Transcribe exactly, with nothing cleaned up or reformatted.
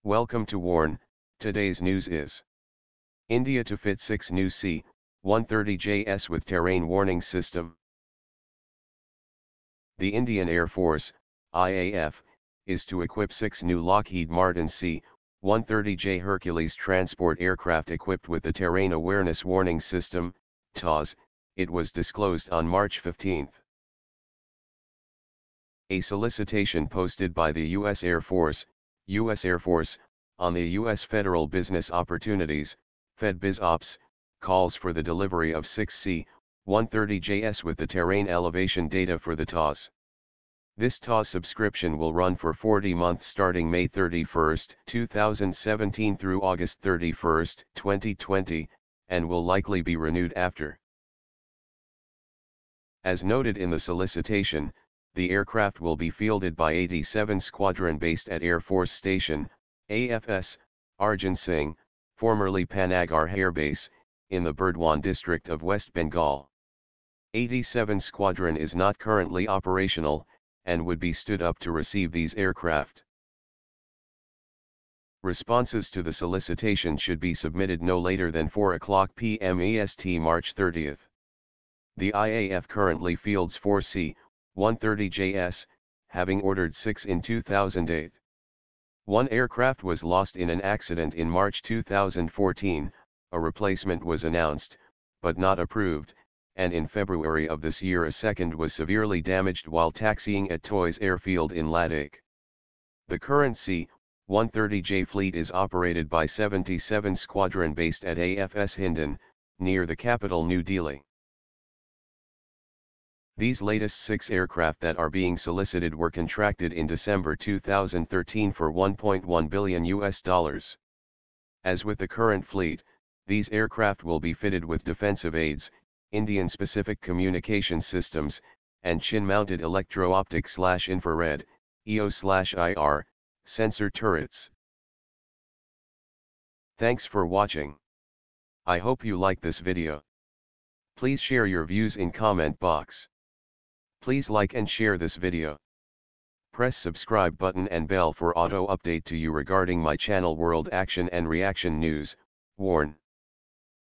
Welcome to Warn. Today's news is India to fit six new C one thirty J s with terrain warning system. The Indian Air Force, I A F, is to equip six new Lockheed Martin C one thirty J Hercules transport aircraft equipped with the Terrain Awareness Warning System, T A W S, it was disclosed on March fifteenth. A solicitation posted by the U S Air Force, U S Air Force, on the U S Federal Business Opportunities, FedBizOpps, calls for the delivery of six C one thirty J s with the terrain elevation data for the T A W S. This T A W S subscription will run for forty months starting May thirty-first, two thousand seventeen through August thirty-first, twenty twenty, and will likely be renewed after. As noted in the solicitation, the aircraft will be fielded by eighty-seven Squadron based at Air Force Station, A F S, Arjan Singh, formerly Panagarh airbase, in the Burdwan district of West Bengal. eighty-seven Squadron is not currently operational, and would be stood up to receive these aircraft. Responses to the solicitation should be submitted no later than four o'clock p m E S T March thirtieth. The I A F currently fields four C one thirty J s, having ordered six in two thousand eight. One aircraft was lost in an accident in March two thousand fourteen, a replacement was announced, but not approved, and in February of this year a second was severely damaged while taxiing at TAWS airfield in Ladakh. The current C one thirty J fleet is operated by seventy-seven Squadron based at A F S Hindon, near the capital New Delhi. These latest six aircraft that are being solicited were contracted in December two thousand thirteen for one point one billion U S dollars. As with the current fleet, these aircraft will be fitted with defensive aids, Indian-specific communication systems, and chin-mounted electro-optic/infrared (E O/I R) sensor turrets. Thanks for watching. I hope you like this video. Please share your views in comment box. Please like and share this video. Press subscribe button and bell for auto update to you regarding my channel World Action and Reaction News, Warn.